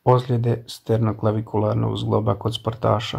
Ozljede sternoklavikularnog zgloba kod sportaša.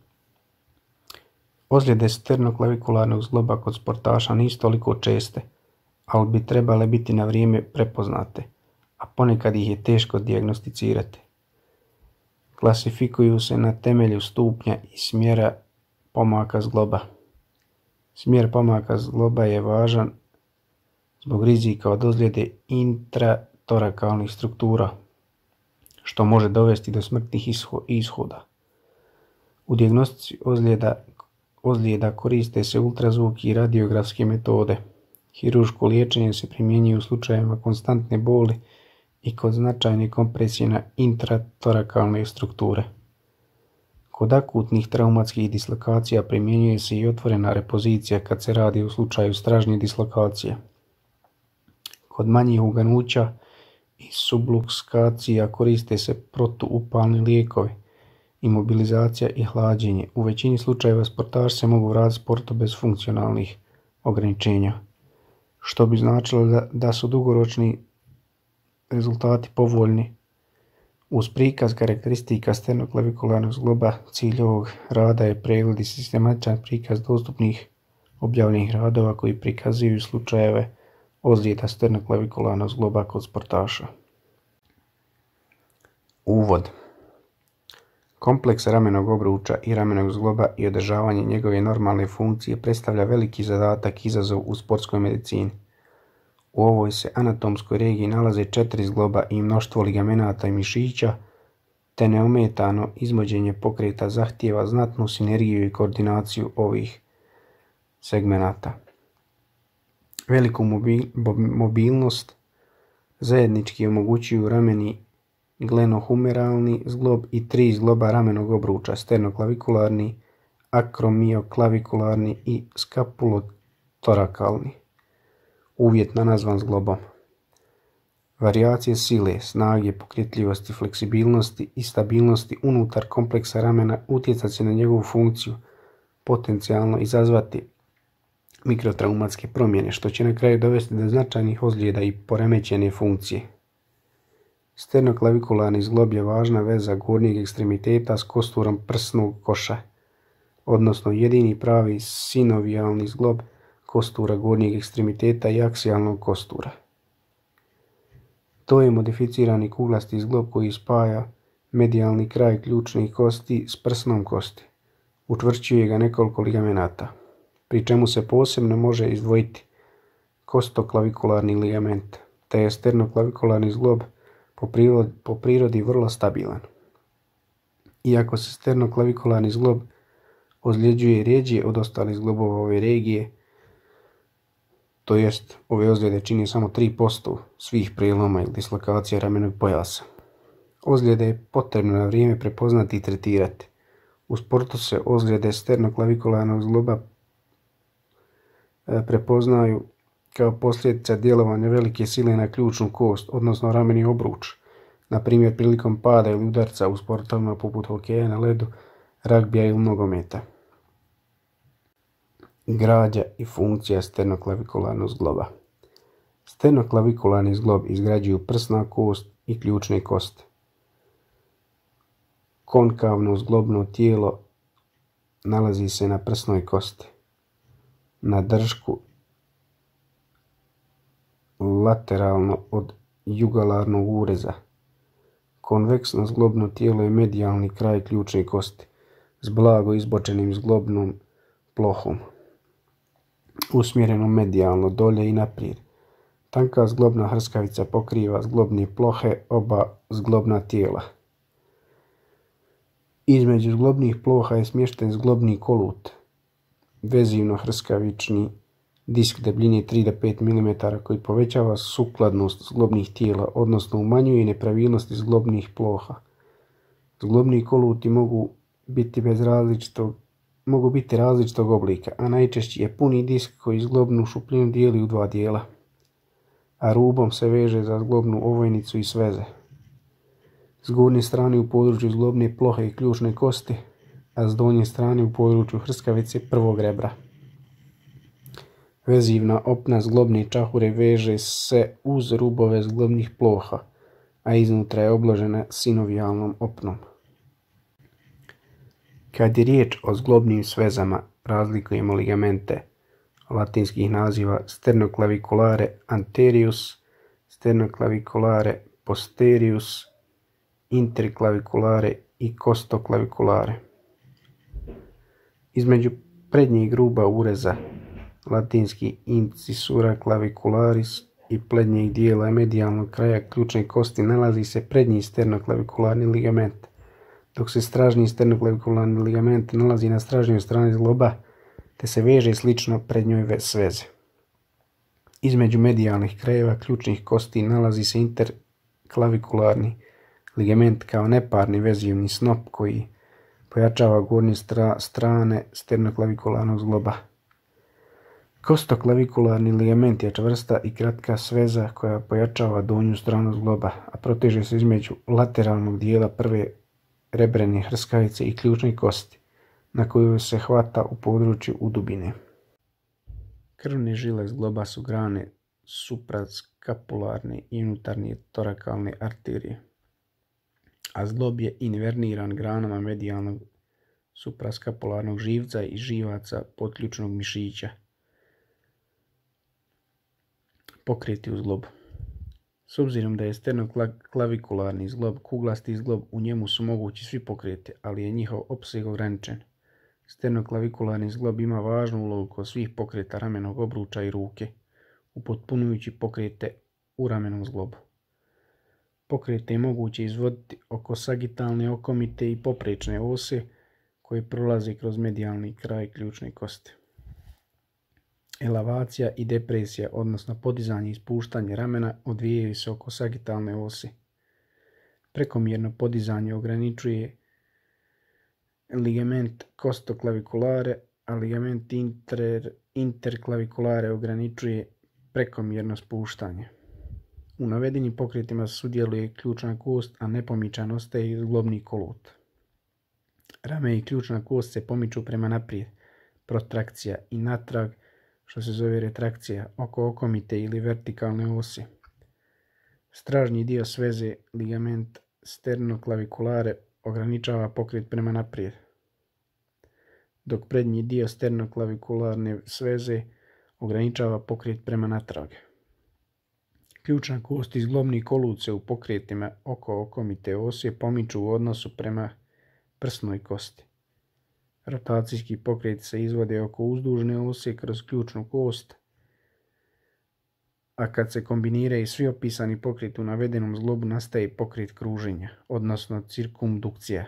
Ozljede sternoklavikularnog zgloba kod sportaša nisu toliko česte, ali bi trebale biti na vrijeme prepoznate, a ponekad ih je teško dijagnosticirati. Klasifikuju se na temelju stupnja i smjera pomaka zgloba. Smjer pomaka zgloba je važan zbog rizika od ozljede intratorakalnih struktura, što može dovesti do smrtnih ishoda. U dijagnostici ozljeda koriste se ultrazvuk i radiografske metode. Hirurško liječenje se primjenjuje u slučajevima konstantne boli i kod značajne kompresije na intratorakalne strukture. Kod akutnih traumatskih dislokacija primjenjuje se i otvorena repozicija kad se radi u slučaju stražnje dislokacije. Kod manjih uganuća i subluxacija koriste se protuupalni lijekovi, imobilizacija i hlađenje. U većini slučajeva sportaši se mogu vratiti sportu bez funkcionalnih ograničenja, što bi značilo da su dugoročni rezultati povoljni. Uz prikaz karakteristika sternoklavikularnog zgloba cilj ovog rada je pregled i sistematičan prikaz dostupnih objavljenih radova koji prikazuju slučajeve ozljeda sternoklavikularnog zgloba kod sportaša. Uvod. Kompleks ramenog obruča i ramenog zgloba i održavanje njegove normalne funkcije predstavlja veliki zadatak i izazov u sportskoj medicini. U ovoj se anatomskoj regiji nalaze 4 zgloba i mnoštvo ligamenata i mišića, te neometano izvođenje pokreta zahtijeva znatnu sinergiju i koordinaciju ovih segmenata. Veliku mobilnost zajednički omogućuju rameni glenohumeralni zglob i 3 zgloba ramenog obruča, sternoklavikularni, akromioklavikularni i skapulotorakalni, uvjetno nazvan zglobom. Varijacije sile, snage, pokretljivosti, fleksibilnosti i stabilnosti unutar kompleksa ramena utjecat će na njegovu funkciju, potencijalno izazvati mikrotraumatske promjene, što će na kraju dovesti do značajnih ozljeda i poremećene funkcije. Sternoklavikularni zglob je važna veza gornjeg ekstremiteta s kosturom prsnog koša, odnosno jedini pravi sinovijalni zglob kostura gornjeg ekstremiteta i aksijalnog kostura. To je modificirani kuglasti zglob koji spaja medijalni kraj ključnih kosti s prsnom kosti. Učvršćuje ga nekoliko ligamenata, pri čemu se posebno može izdvojiti kostoklavikularni ligament, te je sternoklavikularni zglob po prirodi vrlo stabilan. Iako se sternoklavikularni zglob ozljeđuje rjeđe od ostalih zglobova ove regije, to jest ove ozljede čini samo 3% svih prijeloma ili dislokacija ramenog pojasa. Ozljede je potrebno na vrijeme prepoznati i tretirati. U sportu se ozljede sternoklavikularnog zgloba prepoznaju kao posljedica djelovanja velike sile na ključnu kost, odnosno rameni obruč, na primjer prilikom pada ili udarca u sportovima poput hokeja na ledu, ragbija ili nogometa. Građa i funkcija sternoklavikularnog zgloba. Sternoklavikularni zglob izgrađuju prsna kost i ključne kosti. Konkavno zglobno tijelo nalazi se na prsnoj kosti, na držku lateralno od jugularnog ureza. Konveksno zglobno tijelo je medijalni kraj ključne kosti s blago izbočenim zglobnom plohom, usmjereno medijalno dolje i naprijed. Tanka zglobna hrskavica pokriva zglobne plohe oba zglobna tijela. Između zglobnih ploha je smješten zglobni kolut, vezivno hrskavični disk debljine 3 do 5 mm koji povećava sukladnost zglobnih tijela, odnosno umanjuje nepravilnosti zglobnih ploha. Zglobni koluti mogu biti različitog oblika, a najčešći je puni disk koji zglobnu šupljinu dijeli u 2 dijela, a rubom se veže za zglobnu ovojnicu i sveze. S gornje strane u području zglobne plohe i ključne kosti, a s donje strane u području hrskavice prvog rebra. Vezivna opna zglobne čahure veže se uz rubove zglobnih ploha, a iznutra je obložena sinovijalnom opnom. Kad je riječ o zglobnim svezama, razlikujemo ligamente latinskih naziva sternoclaviculare anterius, sternoclaviculare posterius, interclaviculare i costoclaviculare. Između prednjeg ruba ureza, latinski incisura clavicularis, i prednjeg dijela medijalnog kraja ključne kosti nalazi se prednji sternoclavicularni ligament, dok se stražnji sternoclavicularni ligament nalazi na stražnjoj strani zgloba, te se veže slično prednjoj sveze. Između medijalnih krajeva ključnih kosti nalazi se interclavikularni ligament kao neparni vezivni snop koji pojačava gornje strane sternoclavikularnog zgloba. Kostoclavikularni ligament je čvrsta i kratka sveza koja pojačava donju stranu zgloba, a proteže se između lateralnog dijela prve rebrene hrskavice i ključne kosti, na koju se hvata u području udubine. Krvne žile zgloba su grane supraskapularne i unutarnje torakalne arterije, a zglob je inverniran granama medijalnog supraskapularnog živca i živaca potključnog mišića. Pokreti u zglobu. S obzirom da je sternoclavikularni zglob kuglasti zglob, u njemu su mogući svi pokreti, ali je njihov opseg ograničen. Sternoclavikularni zglob ima važnu ulogu kod svih pokreta ramenog obruča i ruke, upotpunjujući pokrete u ramenom zglobu. Pokrete je moguće izvoditi oko sagitalne okomite i poprečne ose koje prolaze kroz medijalni kraj ključne kosti. Elavacija i depresija, odnosno podizanje i ispuštanje ramena, odvijaju se oko sagitalne ose. Prekomjerno podizanje ograničuje ligament costoclaviculare, a ligament interclaviculare ograničuje prekomjerno spuštanje. U navedenim pokretima sudjeluje ključna kost, a nepomičan ostaje zglobni kolut. Rame i ključna kost se pomiču prema naprijed, protrakcija, i natrag, što se zove retrakcija, oko okomite ili vertikalne osi. Stražnji dio sveze, ligament sternoclaviculare, ograničava pokret prema naprijed, dok prednji dio sternoclavikularne sveze ograničava pokret prema natrag. Ključna kost i zglobni kolut se u pokretima oko okomite ose pomiču u odnosu prema prsnoj kosti. Rotacijski pokreti se izvode oko uzdužne ose kroz ključnu kost, a kad se kombiniraju svi opisani pokreti u navedenom zglobu nastaje pokret kruženja, odnosno cirkumdukcija.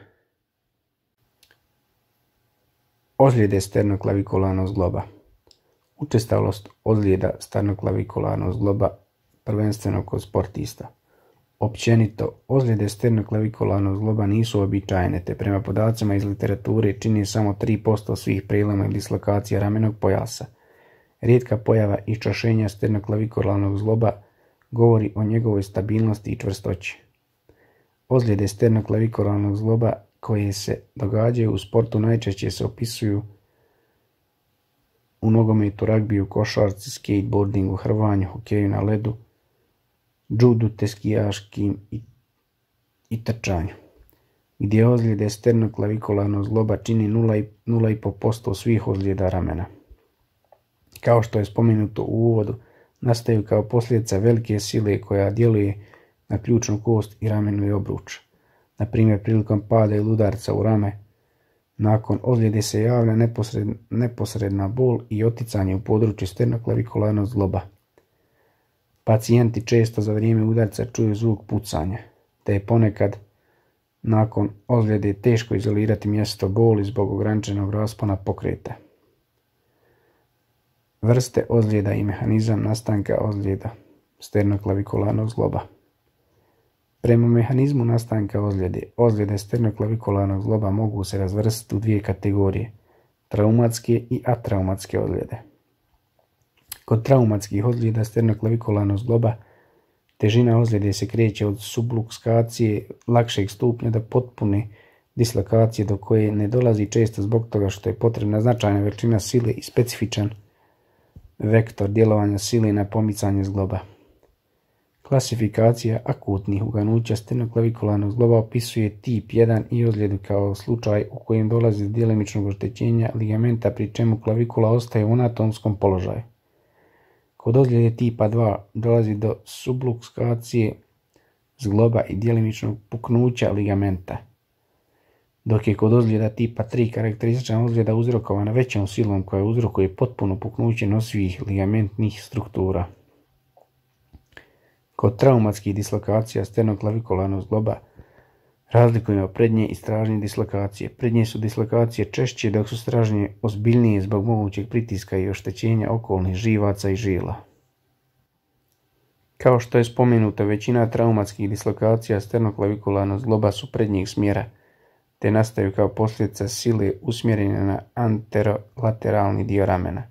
Ozljede sternoclavikularnog zgloba. Učestalost ozljeda sternoclavikularnog zgloba prvenstveno kod sportista. Općenito, ozljede sternoclavikularnog zgloba nisu uobičajene, te prema podacima iz literature čini samo 3% svih preloma i dislokacija ramenog pojasa. Rijetka pojava iščašenja sternoclavikularnog zgloba govori o njegovoj stabilnosti i čvrstoći. Ozljede sternoclavikularnog zgloba koje se događaju u sportu najčešće se opisuju u nogometu, ragbiju, košarci, skateboardingu, hrvanju, hokeju na ledu, judu te skijaškim i trčanju, gdje ozljede sternoclavikularnog zgloba čini 0,5% svih ozljeda ramena. Kao što je spomenuto u uvodu, nastaju kao posljedica velike sile koja djeluje na ključnu kost i ramenu i obruč. Na primjer, prilikom pada ili udarca u rame, nakon ozljede se javlja neposredna bol i oticanje u području sternoclavikularnog zgloba. Pacijenti često za vrijeme udarca čuju zvuk pucanja, te je ponekad nakon ozljede teško izolirati mjesto boli zbog ograničenog raspona pokreta. Vrste ozljeda i mehanizam nastanka ozljeda sternoclavikularnog zgloba. Prema mehanizmu nastanka ozljede sternoclavikularnog zgloba mogu se razvrstiti u dvije kategorije, traumatske i atraumatske ozljede. Kod traumatskih ozljeda sternoclavikularnog zgloba težina ozljede se kreće od subluksacije lakšeg stupnja do potpune dislokacije, do koje ne dolazi često zbog toga što je potrebna značajna veličina sile i specifičan vektor djelovanja sile na pomicanje zgloba. Klasifikacija akutnih uganuća sternoklavikularnog zgloba opisuje tip 1 i ozljedu kao slučaj u kojem dolazi do djelimičnog oštećenja ligamenta pri čemu klavikula ostaje u anatomskom položaju. Kod ozljede tipa 2 dolazi do subluksacije zgloba i djelimičnog puknuća ligamenta, dok je kod ozljeda tipa 3 karakteristična ozljeda uzrokovana većom silom koja uzrokuje potpuno puknuće nosivih ligamentnih struktura. Kod traumatskih dislokacija sternoklavikularnog zgloba razlikujemo prednje i stražnje dislokacije. Prednje su dislokacije češće dok su stražnje ozbiljnije zbog mogućeg pritiska i oštećenja okolnih živaca i žila. Kao što je spomenuto, većina traumatskih dislokacija sternoklavikularnog zgloba su prednjeg smjera, te nastaju kao posljedica sile usmjerene na anterolateralni dio ramena.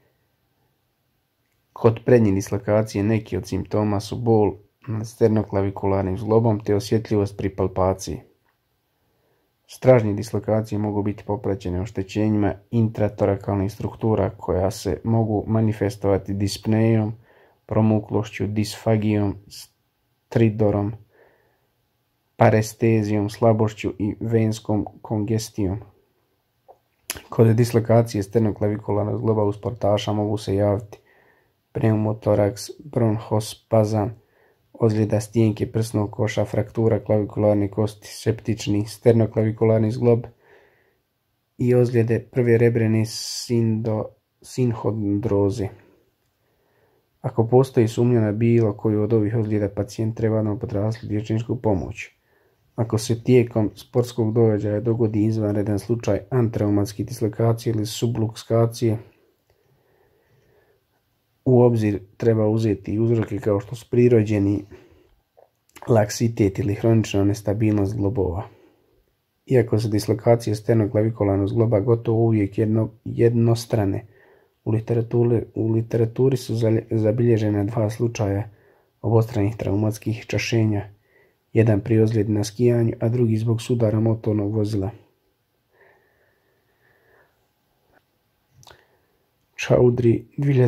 Kod prednje dislokacije neki od simptoma su bol nad sternoklavikularnim zglobom te osjetljivost pri palpaciji. Stražnje dislokacije mogu biti popraćene oštećenjima intratorakalnih struktura koja se mogu manifestovati dispnejom, promuklošću, disfagijom, stridorom, parestezijom, slabošću i venskom kongestijom. Kod dislokacije sternoklavikularnog zgloba u sportaša mogu se javiti pneumotoraks, bronhospazam, ozljeda stijenke prsnog koša, fraktura klavikularne kosti, septični sternoklavikularni zglob i ozljede prve rebrene sinhondroze. Ako postoji sumnja na bilo koju od ovih ozljeda, pacijent treba odmah potražiti liječničku pomoć. Ako se tijekom sportskog događaja dogodi izvanredan slučaj antraumatske dislokacije ili subluksacije, u obzir treba uzeti i uzroke kao što su prirođeni laksitet ili hronična nestabilnost zglobova. Iako su dislokacije sternoklavikularnog zgloba gotovo uvijek jednostrane, u literaturi su zabilježena 2 slučaja obostranih traumatskih čašenja, jedan pri ozljedi na skijanju, a drugi zbog sudara motornog vozila. Chaudhry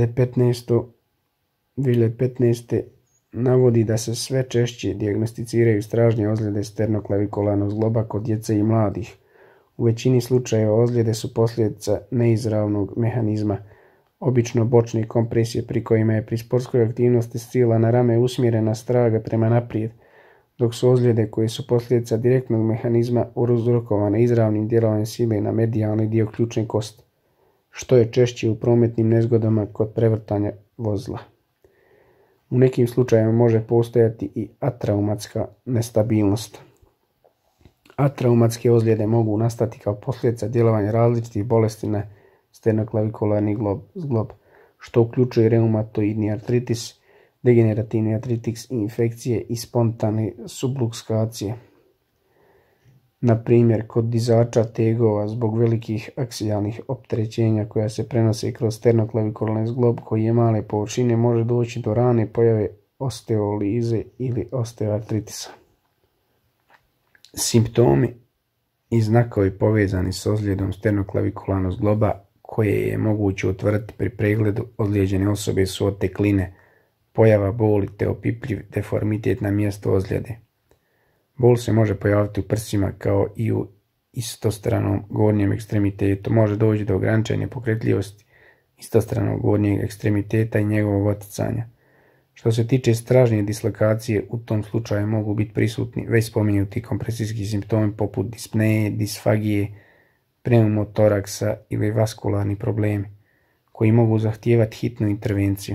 2015. navodi da se sve češće dijagnosticiraju stražnje ozljede sternoklavikularnog zgloba kod djece i mladih. U većini slučajeva ozljede su posljedica neizravnog mehanizma, obično bočne kompresije pri kojima je pri sportskoj aktivnosti sila na rame usmjerena straga prema naprijed, dok su ozljede koje su posljedica direktnog mehanizma uzrokovane izravnim djelovanjem sile na medijalni dio ključne kosti, što je češće u prometnim nezgodama kod prevrtanja vozila. U nekim slučajevima može postojati i atraumatska nestabilnost. Atraumatske ozljede mogu nastati kao posljedica djelovanja različitih bolesti na sternoklavikularni zglob, što uključuje reumatoidni artritis, degenerativni artritis, infekcije i spontane subluksacije. Na primjer, kod dizača tegova zbog velikih aksijalnih opterećenja koja se prenose kroz sternoklavikularni zglob koji je male površine može doći do rane pojave osteolize ili osteoartritisa. Simptomi i znakovi povezani s ozljedom sternoklavikularnog zgloba koje je moguće utvrditi pri pregledu ozlijeđene osobe su otekline, pojava boli te opipljiv deformitet na mjestu ozljede. Bol se može pojaviti u prsima kao i u istostranom gornjem ekstremitetu. Može doći do ograničene pokretljivosti istostranog gornjeg ekstremiteta i njegovog oticanja. Što se tiče stražnje dislokacije, u tom slučaju mogu biti prisutni već spomenuti kompresijski simptomi poput dispneje, disfagije, pneumotoraksa ili vaskularni problemi, koji mogu zahtijevati hitnu intervenciju.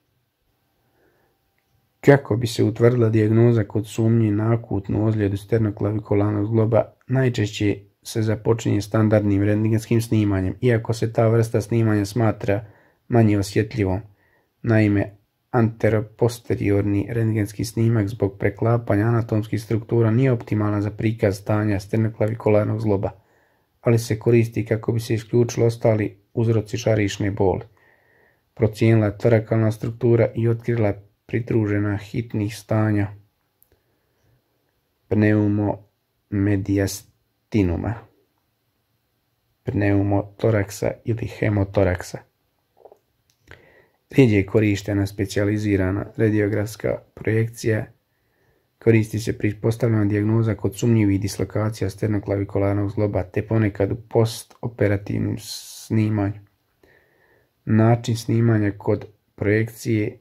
Kako bi se utvrdila dijagnoza kod sumnje na akutnu ozljedu sternoklavikularnog zgloba, najčešće se započinje standardnim rentgenskim snimanjem, iako se ta vrsta snimanja smatra manje osjetljivom. Naime, anteroposteriorni rentgenski snimak zbog preklapanja anatomskih struktura nije optimalan za prikaz stanja sternoklavikularnog zgloba, ali se koristi kako bi se isključili ostali uzroci žarišne boli, procijenila torakalna struktura i otkrila pridružena hitnih stanja pneumomediastinuma, pneumotoraksa ili hemotoraksa. Rijeđe je korištena specijalizirana radiografska projekcija. Koristi se pri postavljanju dijagnoza kod sumnjivih dislokacija sternoklavikularnog zgloba te ponekad u postoperativnom snimanju. Način snimanja kod projekcije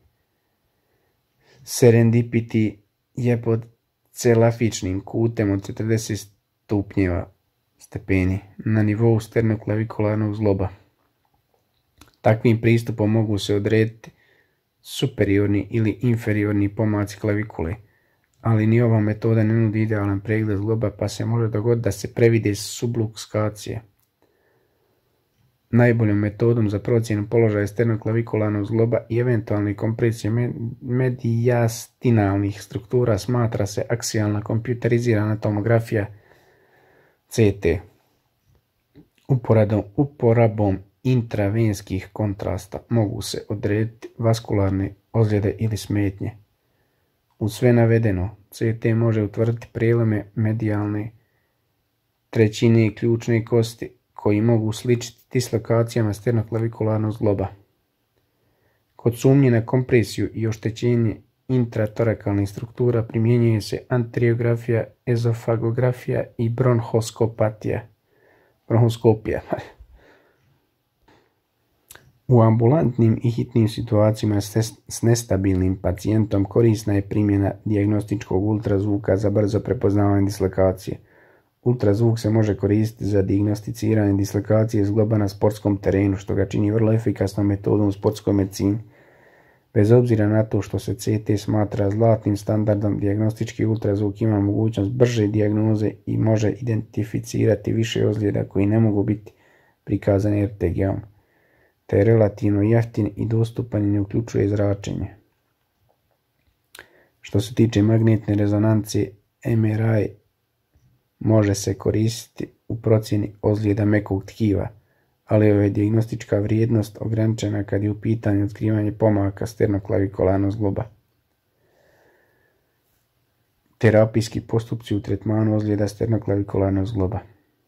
serendipity je pod celafičnim kutem od 40 stepeni na nivou sternoklavikularnog zgloba. Takvim pristupom mogu se odrediti superiorni ili inferiorni pomaci klavikule, ali ni ova metoda ne nudi idealan pregled zgloba pa se može dogoditi da se previde subluxacije. Najboljom metodom za procjenu položaja sternoklavikularnog zgloba i eventualne kompresije mediastinalnih struktura smatra se aksijalna kompjuterizirana tomografija CT. Uporabom intravenskih kontrasta mogu se odrediti vaskularne ozljede ili smetnje. Uz sve navedeno, CT može utvrditi prijelome medijalne trećine ključne kosti koji mogu sličiti dislokacijama sternoklavikularnog zgloba. Kod sumnje na kompresiju i oštećenje intratorakalnih struktura primjenjuje se antriografija, ezofagografija i bronhoskopija. U ambulantnim i hitnim situacijama s nestabilnim pacijentom korisna je primjena dijagnostičkog ultrazvuka za brzo prepoznavanje dislokacije. Ultrazvuk se može koristiti za dijagnosticiranje dislokacije zgloba na sportskom terenu, što ga čini vrlo efikasnom metodom u sportskoj medicini. Bez obzira na to što se CT smatra zlatnim standardom, dijagnostički ultrazvuk ima mogućnost brže dijagnoze i može identificirati više ozljeda koji ne mogu biti prikazani RTG-om, te je relativno jeftin i dostupan i ne uključuje zračenje. Što se tiče magnetne rezonancije, MRI može se koristiti u procjeni ozljeda mekog tkiva, ali je dijagnostička vrijednost ograničena kad je u pitanju otkrivanje pomaka sternoklavikularnog zgloba. Terapijski postupci u tretmanu ozljeda sternoklavikularnog zgloba.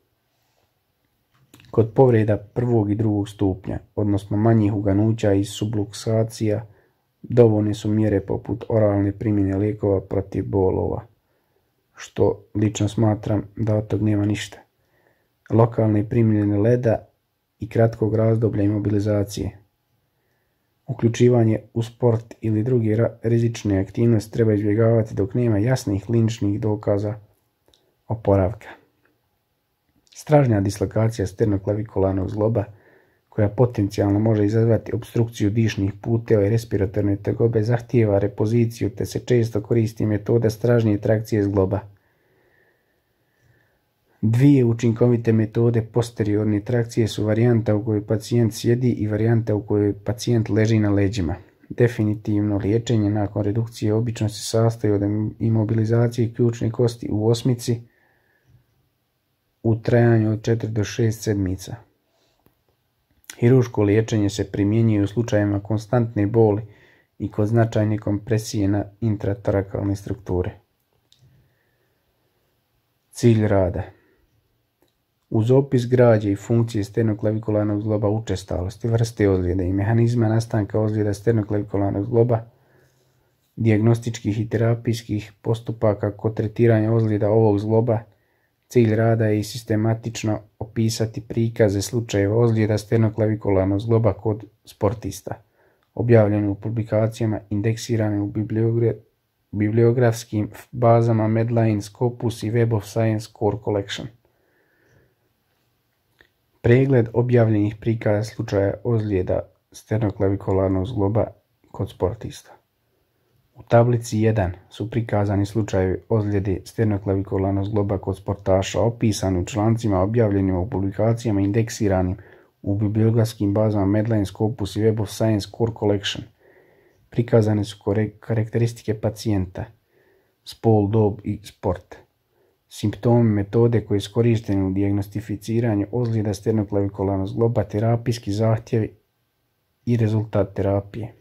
Kod povreda prvog i drugog stupnja, odnosno manjih uganuća i subluxacija, dovoljne su mjere poput oralne primjene lijekova protiv bolova, što lično smatram da od tog nema ništa. Lokalne primjene leda i kratkog razdoblja imobilizacije. Uključivanje u sport ili druge rizične aktivnosti treba izbjegavati dok nema jasnih kliničnih dokaza oporavka. Stražnja dislokacija sternoklavikularnog zgloba, koja potencijalno može izazvati opstrukciju dišnih puteva i respiratorne tegobe, zahtijeva repoziciju te se često koristi metoda stražnje trakcije zgloba. Dvije učinkovite metode posteriorne trakcije su varijanta u kojoj pacijent sjedi i varijanta u kojoj pacijent leži na leđima. Definitivno liječenje nakon redukcije obično se sastoji od imobilizacije ključne kosti u osmici u trajanju od 4 do 6 sedmica. Hirurško liječenje se primjenjuje u slučajevima konstantne boli i kod značajne kompresije na intratorakalne strukture. Cilj rada. Uz opis građe i funkcije sternoklavikularnog zgloba, učestalosti, vrste ozljede i mehanizma nastanka ozljeda sternoklavikularnog zgloba, dijagnostičkih i terapijskih postupaka kod tretiranja ozljeda ovog zgloba, cilj rada je i sistematično opisati prikaze slučajeva ozljeda sternoklavikularnog zgloba kod sportista, objavljene u publikacijama, indeksirane u bibliografskim bazama Medline, Scopus i Web of Science Core Collection. Pregled objavljenih prikaza slučaja ozljeda sternoklavikularnog zgloba kod sportista. U tablici 1 su prikazani slučajevi ozljede sternoklavikularnog zgloba kod sportaša, opisani u člancima objavljenim u publikacijama indeksiranim u bibliografskim bazama Medline, Scopus i Web of Science Core Collection. Prikazane su karakteristike pacijenta, spol, dob i sport. Simptomi, metode koje su korištene u dijagnostificiranju ozljeda sternoklavikularnog zgloba, terapijski zahtjevi i rezultat terapije.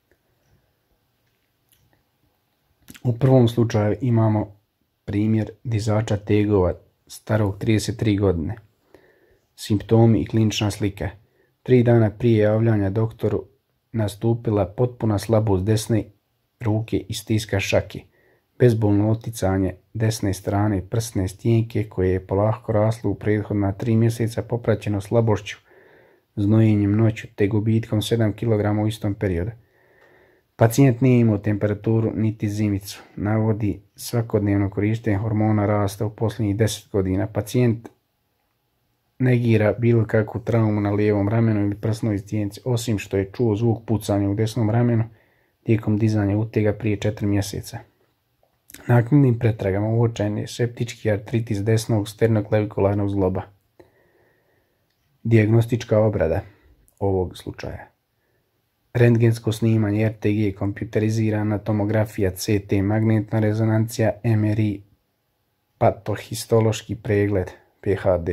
U prvom slučaju imamo primjer dizača tegova starog 33 godine. Simptomi i klinična slika. 3 dana prije javljanja doktoru nastupila potpuna slabost desne ruke i stiska šake, bezbolno oticanje desne strane prsne stjenke koje je polako raslo u prethodna 3 mjeseca popraćeno slabošću, znojenjem noću te gubitkom 7 kg u istom periodu. Pacijent nije imao temperaturu niti zimicu, navodi svakodnevno korištenje hormona rasta u posljednjih 10 godina. Pacijent negira bilo kakvu traumu na lijevom ramenu ili prsnoj stjenci, osim što je čuo zvuk pucanja u desnom ramenu tijekom dizanja utega prije 4 mjeseca. Naknadnim pretragama uočen je septički artritis desnog sternoklavikularnog zgloba. Dijagnostička obrada ovog slučaja: rentgensko snimanje RTG, kompjuterizirana tomografija CT, magnetna rezonancija MRI, patohistološki pregled PHD.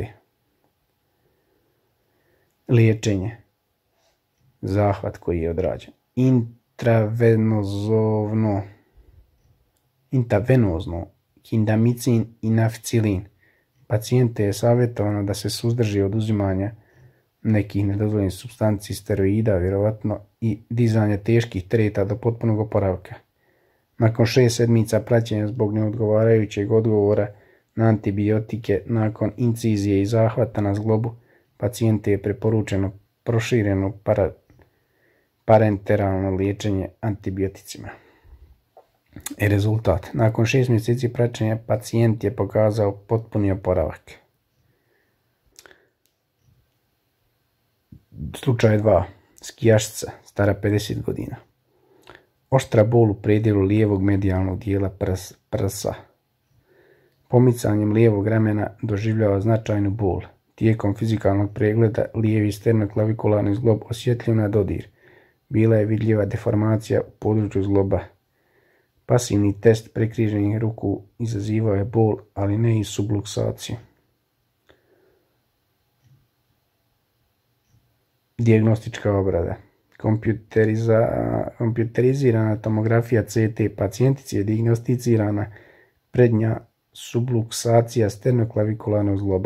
Liječenje: zahvat koji je odrađen intravenozno kindamicin i nafcilin. Pacijente je savjetovano da se suzdrži od uzimanja nekih nedozvoljenih supstanci, steroida vjerovatno i dizanja teških tereta do potpunog oporavka. Nakon 6 sedmica praćenja zbog neodgovarajućeg odgovora na antibiotike nakon incizije i zahvata na zglobu, pacijente je preporučeno prošireno parenteralno liječenje antibioticima. Rezultat: nakon 6 mjeseci praćenja pacijent je pokazao potpuni oporavak. Slučaj 2. Skijašica, stara 50 godina. Oštra bol u predjelu lijevog medijalnog dijela prsa. Pomicanjem lijevog ramena doživljava značajnu bol. Tijekom fizikalnog pregleda lijevi sternoklavikularni zglob osjetljiv na dodir. Bila je vidljiva deformacija u području zgloba. Pasivni test prekriženih ruku izazivao je bol, ali ne i subluksaciju. Dijagnostička obrada: kompjuterizirana tomografija CT, pacijentici je dijagnosticirana prednja subluksacija sternoklavikularnog zgloba.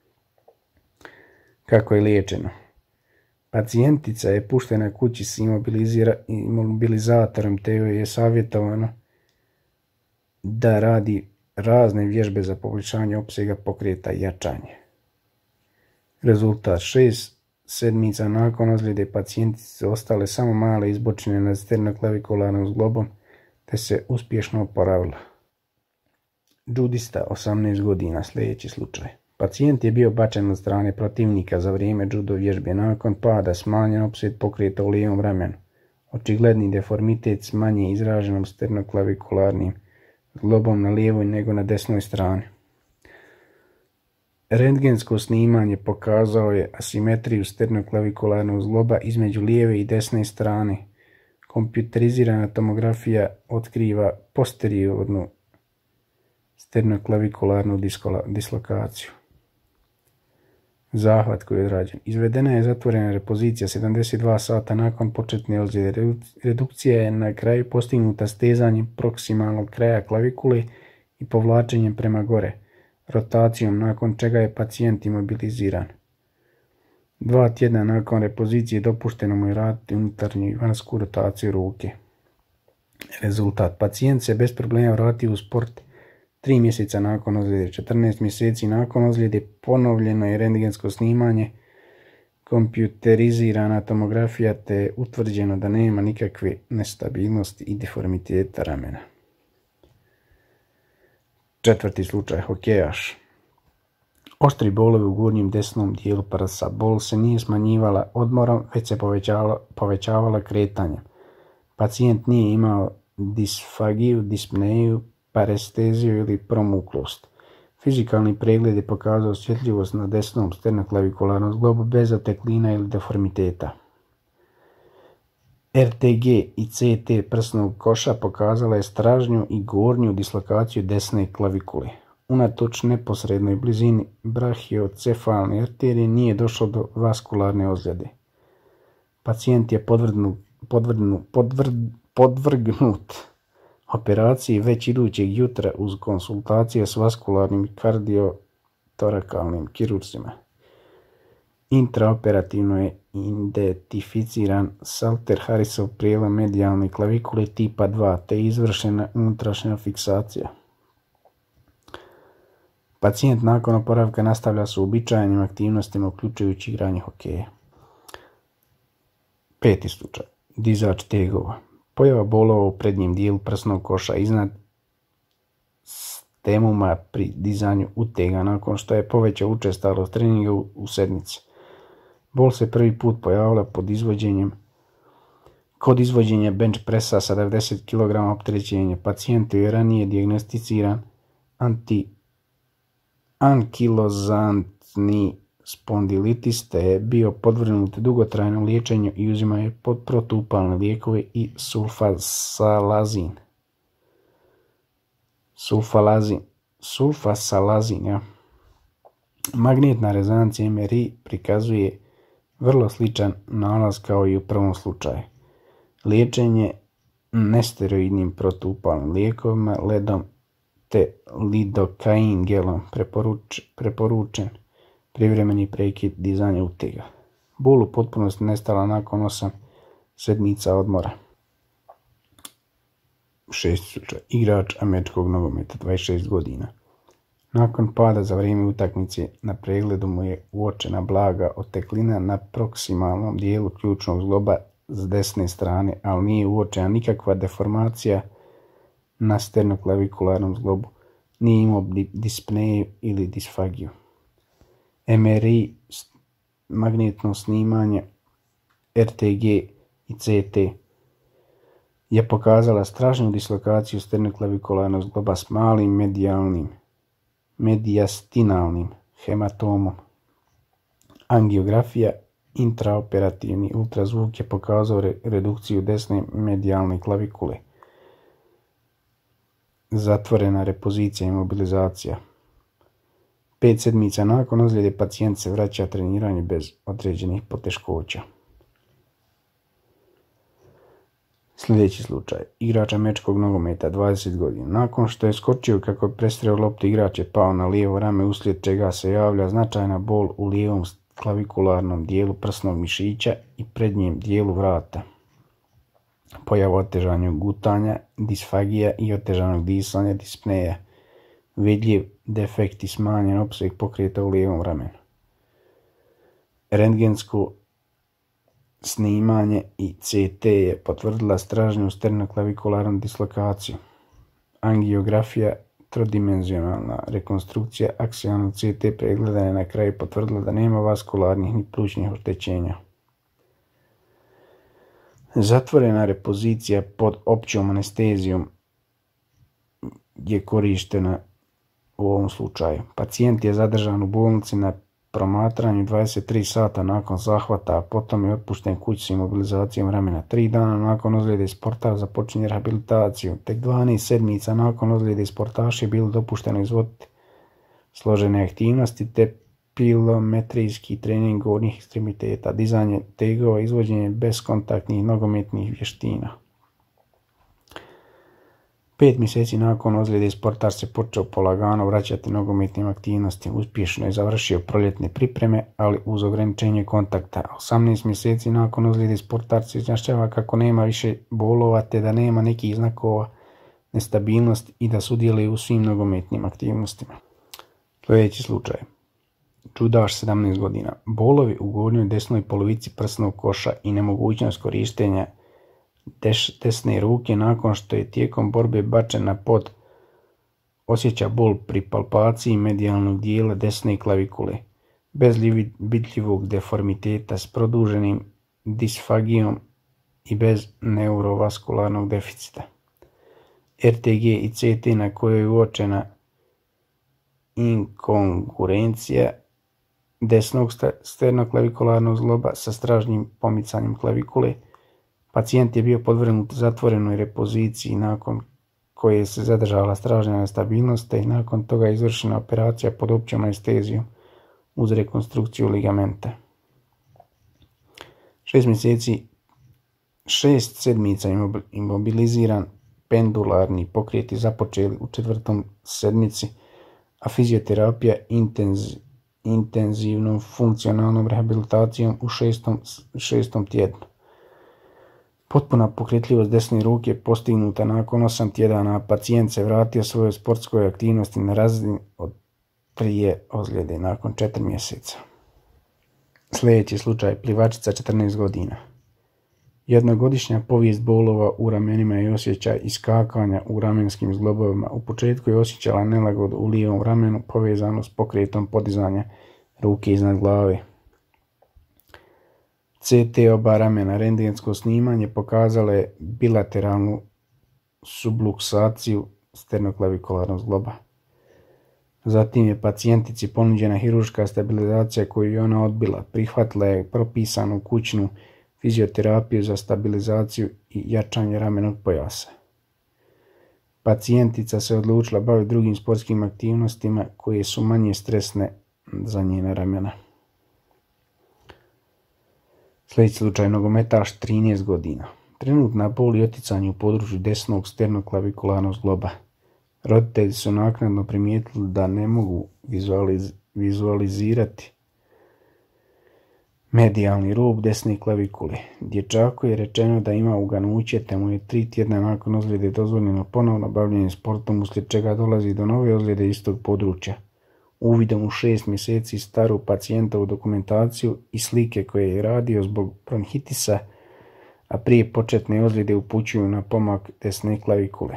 Kako je liječeno? Pacijentica je puštena kući s imobilizatorom te joj je savjetovano da radi razne vježbe za poboljšanje opsega pokreta i jačanje. Rezultat: 6 sedmica nakon ozljede pacijentice ostale samo male izbočine nad sternoklavikularnom zglobom te se uspješno oporavila. Judista, 18 godina, sljedeći slučaj. Pacijent je bio bačen od strane protivnika za vrijeme judo vježbe. Nakon pada smanjen opseg pokreta u lijevom ramenu. Očigledni deformitet s manje izraženom sternoklavikularnim zglobom na lijevoj nego na desnoj strani. Rentgensko snimanje pokazao je asimetriju sternoklavikularnog zgloba između lijeve i desne strane. Kompjuterizirana tomografija otkriva posteriornu sternoklavikularnu dislokaciju. Zahvat koji je odrađen: izvedena je zatvorena repozicija 72 sata nakon početne ozljede. Redukcija je na kraju postignuta stezanjem proksimalnog kraja klavikule i povlačenjem prema gore, rotacijom, nakon čega je pacijent imobiliziran. 2 tjedna nakon repozicije dopušteno mu je raditi unutarnju i vanjsku rotaciju ruke. Rezultat: pacijent se bez problema vratio u sport 3 mjeseca nakon ozljede. 14 mjeseci nakon ozljede ponovljeno je rentgensko snimanje, kompjuterizirana tomografija te je utvrđeno da nema nikakve nestabilnosti i deformiteta ramena. 4. slučaj, hokejaš. Oštri bolovi u gornjem desnom dijelu prsa. Bol se nije smanjivala odmorom, već se povećavala kretanjem. Pacijent nije imao disfagiju, dispneju, paresteziju ili promuklost. Fizikalni pregled je pokazao osjetljivost na desnom sternoklavikularnom zglobu bez oteklina ili deformiteta. RTG i CT prsnog koša pokazala je stražnju i gornju dislokaciju desne klavikule. Unatoč neposrednoj blizini brahiocefalne arterije nije došlo do vaskularne ozljede. Pacijent je podvrgnut operaciji već idućeg jutra uz konsultacije s vaskularnim i kardiotorakalnim kirurzima. Intraoperativno je identificiran Salter-Harrisov prijelom medijalne klavikule tipa 2 te izvršena unutrašnja fiksacija. Pacijent nakon oporavka nastavlja s uobičajenim aktivnostima uključujući igranje hokeja. 5. slučaj. Dizač tegova. Pojava bolova u prednjem dijelu prsnog koša iznad stemuma pri dizanju utega nakon što je povećao učestalost treninga u sedmici. Bol se prvi put pojavila kod izvođenja bench pressa sa 90 kg opterećenja. Pacijentu je ranije dijagnosticiran ankilozantni spondilitis te je bio podvrgnut dugotrajnom liječenju i uzimao je protupalne lijekove i sulfasalazin. Magnetna rezonancija MRI prikazuje vrlo sličan nalaz kao i u prvom slučaju. Liječenje nesteroidnim protupalnim lijekovima, ledom te lidokain gelom preporučen privremeni prekid dizanja utega. Bol u potpunosti nestala nakon 8 sedmica odmora. 6. slučaj. Igrač američkog nogometa, 26 godina. Nakon pada za vrijeme utakmice na pregledu mu je uočena blaga oteklina na proksimalnom dijelu ključnog zgloba s desne strane, ali nije uočena nikakva deformacija na sternoklavikularnom zglobu. Nije imao dispneju ili disfagiju. MRI, magnetno snimanje, RTG i CT je pokazala strašnu dislokaciju sternoklavikularnog zgloba s malim mediastinalnim hematomom. Angiografija, intraoperativni ultrazvuk je pokazao redukciju desne medijalne klavikule. Zatvorena repozicija i mobilizacija. 5 sedmica nakon ozljede pacijent se vraća treniranju bez određenih poteškoća. Sljedeći slučaj. Igrač američkog nogometa, 20 godina. Nakon što je skočio kako je prestreo loptu, igrač je pao na lijevo rame, uslijed čega se javlja značajna bol u lijevom klavikularnom dijelu prsnog mišića i prednjem dijelu vrata. Pojava otežanog gutanja, disfagija i otežanog disanja, dispneja. Vidljiv defekt i smanjen opseg pokreta u lijevom ramenu. Rentgensko snimanje i CT je potvrdila stražnju sternoklavikularnu dislokaciju. Angiografija, trodimenzionalna rekonstrukcija aksijalnog CT pregleda je na kraju potvrdila da nema vaskularnih ni plućnih oštećenja. Zatvorena repozicija pod općom anestezijom je korištena u ovom slučaju. Pacijent je zadržan u bolnici na promatranju 23 sata nakon zahvata, a potom je otpušten kući s imobilizacijom ramena. 3 dana nakon ozljede sportaš započinje rehabilitaciju. Tek 12 sedmica nakon ozljede sportaša je bilo dopušteno izvoditi složene aktivnosti te pilometrijski trening gornjih ekstremiteta, dizanje tegova, izvođenje beskontaktnih nogometnih vještina. 5 mjeseci nakon ozljede sportaš se počeo polagano vraćati nogometnim aktivnostima. Uspješno je završio proljetne pripreme, ali uz ograničenje kontakta. 18 mjeseci nakon ozljede sportaš se izjašnjava kako nema više bolova te da nema nekih znakova nestabilnosti i da sudjeluje u svim nogometnim aktivnostima. Sljedeći slučaj. Čudaš, 17 godina. Bolovi u gornjoj desnoj polovici prsnog koša i nemogućnost korištenja desne ruke nakon što je tijekom borbe bačen na pod. Osjeća bol pri palpaciji medijalnog dijela desne klavikule, bez vidljivog deformiteta, s produženim disfagijom i bez neurovaskularnog deficita. RTG i CT na kojoj je uočena inkongruencija desnog sternoklavikularnog zgloba sa stražnjim pomicanjem klavikule. Pacijent je bio podvrgnut zatvorenoj repoziciji nakon koje se zadržala stražnja nestabilnost te nakon toga izvršena operacija pod općom anestezijom uz rekonstrukciju ligamenta. 6 sedmica imobiliziran, pendularni pokreti započeli u 4. sedmici, a fizioterapija intenzivnom funkcionalnom rehabilitacijom u šestom tjednu. Potpuna pokretljivost desne ruke postignuta nakon 8 tjedana, a pacijent se vratio svojoj sportskoj aktivnosti na razini od prije ozljede nakon 4 mjeseca. Sljedeći slučaj, plivačica 14 godina. Jednogodišnja povijest bolova u ramenima i osjećaj iskakanja u ramenskim zglobovima. U početku je osjećala nelagodu u lijevom ramenu povezano s pokretom podizanja ruke iznad glave. CT oba ramena, rentgensko snimanje pokazalo je bilateralnu subluksaciju sternoklavikularnog zgloba. Zatim je pacijentici ponuđena hirurška stabilizacija koju je ona odbila. Prihvatila je propisanu kućnu fizioterapiju za stabilizaciju i jačanje ramenog pojasa. Pacijentica se odlučila baviti drugim sportskim aktivnostima koje su manje stresne za njena ramena. Sljedeći slučaj, nogometaš 13 godina. Trenutna bol i oticanje u području desnog sternoklavikularnog zgloba. Roditelji su naknadno primijetili da ne mogu vizualizirati medijalni rub desne klavikule. Dječaku je rečeno da ima uganuće, te mu je 3 tjedna nakon ozljede dozvoljeno ponovno bavljenje sportom, uslijed čega dolazi do nove ozljede istog područja. Uvidom u 6 mjeseci staru pacijentovu dokumentaciju i slike koje je radio zbog bronhitisa, a prije početne ozljede upućuju na pomak desne klavikule.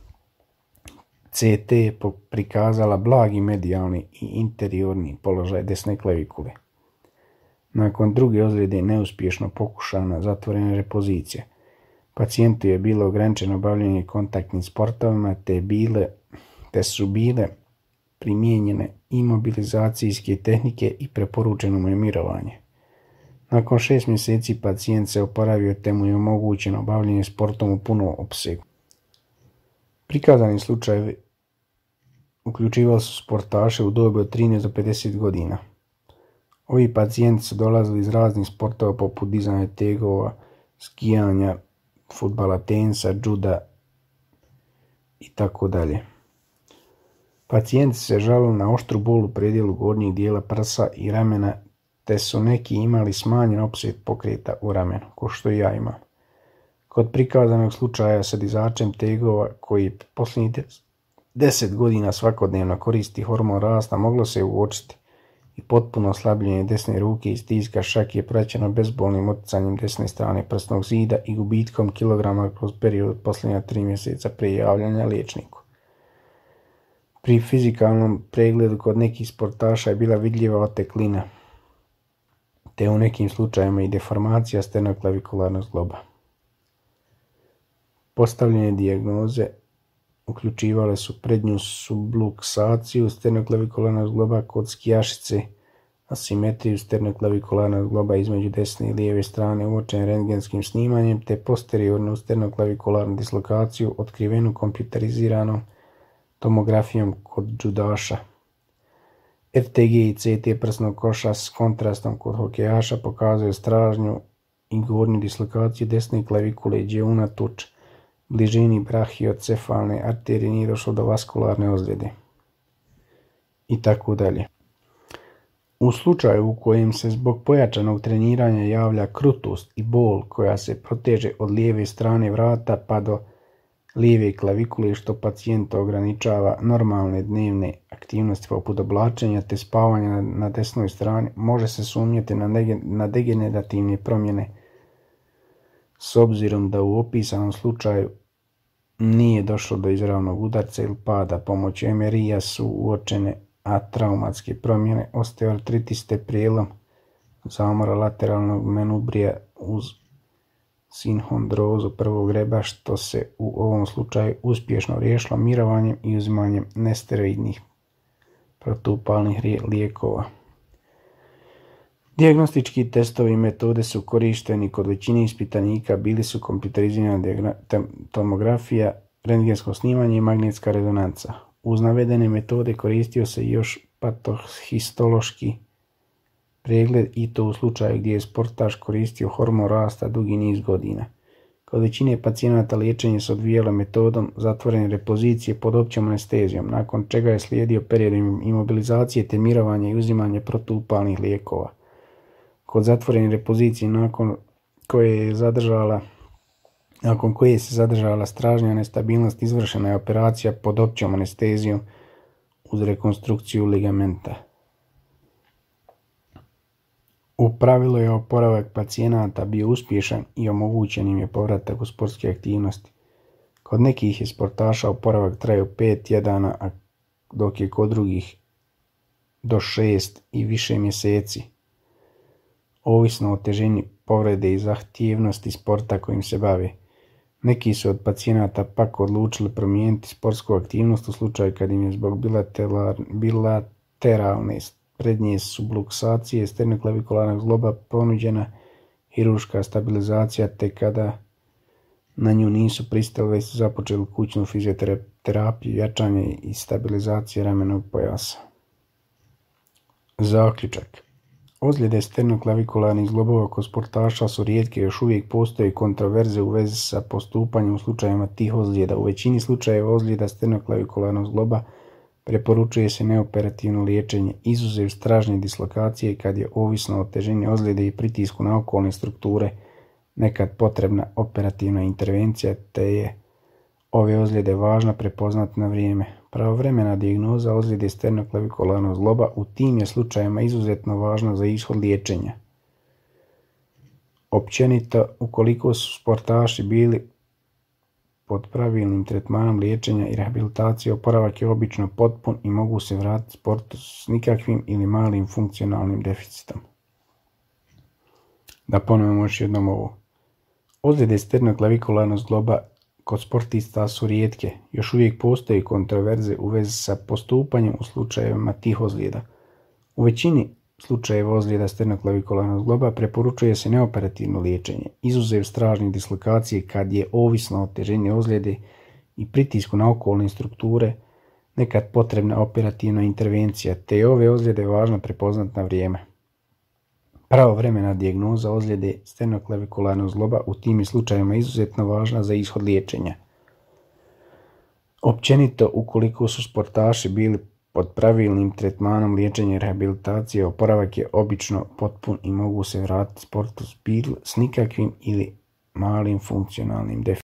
CT je prikazala blagi medijalni i interiorni položaj desne klavikule. Nakon druge ozljede neuspješno pokušana zatvorena repozicija. Pacijentu je bilo ograničeno bavljenje kontaktnim sportovima, te su bile primijenjene imobilizacijske tehnike i preporučeno mu je mirovanje. Nakon 6 mjeseci pacijent se oporavio, te mu je omogućeno bavljenje sportom u punom opsegu. Prikazani slučajevi uključivali su sportaše u dobi od 13 do 50 godina. Ovi pacijenti su dolazili iz raznih sportova poput dizanja tegova, skijanja, fudbala, tenisa, juda itd. Pacijenti se žalili na oštru bol u predjelu gornjeg dijela prsa i ramena, te su neki imali smanjen opseg pokreta u ramenu, ko što i ja imam. Kod prikazanog slučaja sa dizačem tegova, koji posljednjih 10 godina svakodnevno koristi hormon rasta, moglo se uočiti i potpuno oslabljenje desne ruke i stiska šake praćeno bezbolnim oticanjem desne strane prsnog zida i gubitkom kilograma kroz period posljednja 3 mjeseca prije javljanja liječniku. Pri fizikalnom pregledu kod nekih sportaša je bila vidljiva oteklina, te u nekim slučajevima i deformacija sternoklavikularnog zgloba. Postavljene dijagnoze uključivale su prednju subluksaciju sternoklavikularnog zgloba kod skijašice, asimetriju sternoklavikularnog zgloba između desne i lijeve strane uočene rentgenskim snimanjem, te posteriornu sternoklavikularnu dislokaciju otkrivenu kompjuteriziranom tomografijom kod judaša. RTG i CT prsnog koša s kontrastom kod hokejaša pokazuje stražnju i gornju dislokaciju desne klavikule, gdje unatoč bližini brahiocefalne arterije nije došlo do vaskularne ozljede. I tako dalje. U slučaju u kojem se zbog pojačanog treniranja javlja krutost i bol koja se proteže od lijeve strane vrata pa do lijeve klavikule, što pacijenta ograničava normalne dnevne aktivnosti poput oblačenja te spavanja na desnoj strani, može se sumnjati na degenerativne promjene, s obzirom da u opisanom slučaju nije došlo do izravnog udarca ili pada. Pomoću MRI-a su uočene atraumatske promjene, osteoartritis te prijelom zamora lateralnog menubrija uz sinhondrozu prvog reba, što se u ovom slučaju uspješno riješilo mirovanjem i uzimanjem nesteroidnih protupalnih lijekova. Dijagnostički testovi i metode su korišteni kod većine ispitanika, bili su kompjuterizirana tomografija, rentgensko snimanje i magnetska rezonanca. Uz navedene metode koristio se još patohistološki pregled, i to u slučaju gdje je sportaš koristio hormon rasta dugi niz godina. Kod većine pacijenata liječenje se odvijalo metodom zatvorene repozicije pod općom anestezijom, nakon čega je slijedio period imobilizacije te mirovanja i uzimanja protuupalnih lijekova. Kod zatvorene repozicije nakon koje se zadržala stražnja nestabilnost, izvršena je operacija pod općom anestezijom uz rekonstrukciju ligamenta. U pravilu je oporavak pacijenata bio uspješan i omogućen im je povratak u sportske aktivnosti. Kod nekih je sportaša oporavak trajao 5 tjedana, dok je kod drugih do 6 i više mjeseci, ovisno o težini povrede i zahtjevnosti sporta kojim se bave. Neki su od pacijenata pak odlučili promijeniti sportsku aktivnost u slučaju kad im je zbog bilateralne prednje subluksacije sternoklavikularnog zgloba ponuđena hirurška stabilizacija, te kada na nju nisu pristali, već su započeli kućnu fizioterapiju, jačanje i stabilizacije ramenog pojasa. Zaključak. Ozljede sternoklavikularnih zglobova kod sportaša su rijetke, još uvijek postoje kontroverze u vezi sa postupanjem u slučajevima tih ozljeda. U većini slučajeva ozljeda sternoklavikularnog zgloba preporučuje se neoperativno liječenje, izuzev stražnje dislokacije kad je ovisno o težini ozljede i pritisku na okolne strukture nekad potrebna operativna intervencija, te je ove ozljede važno prepoznati na vrijeme. Pravovremena dijagnoza ozljede sternoklavikularnog zgloba u tim je slučajevima izuzetno važna za ishod liječenja. Općenito, ukoliko su sportaši bili pod pravilnim tretmanom liječenja i rehabilitacije, oporavak je obično potpun i mogu se vratiti sportu s nikakvim ili malim funkcionalnim deficitom. Da ponovimo još jednom ovo. Ozljede sternoklavikularnog zgloba kod sportista su rijetke, još uvijek postoje kontroverze u vezi sa postupanjem u slučajevima tih ozljeda. U većini slučajeva ozljeda sternoklavikularnog zgloba preporučuje se neoperativno liječenje, izuzev stražnje dislokacije kad je ovisno o težini ozljede i pritisku na okolne strukture nekad potrebna operativna intervencija, te je ove ozljede važno prepoznati na vrijeme. Pravovremena dijagnoza ozljede sternoklavikularnog zgloba u tim je slučajevima izuzetno važna za ishod liječenja. Općenito, ukoliko su sportaši bili pod pravilnim tretmanom liječenja i rehabilitacije, oporavak je obično potpun i mogu se vratiti sportu s nikakvim ili malim funkcionalnim deficitom.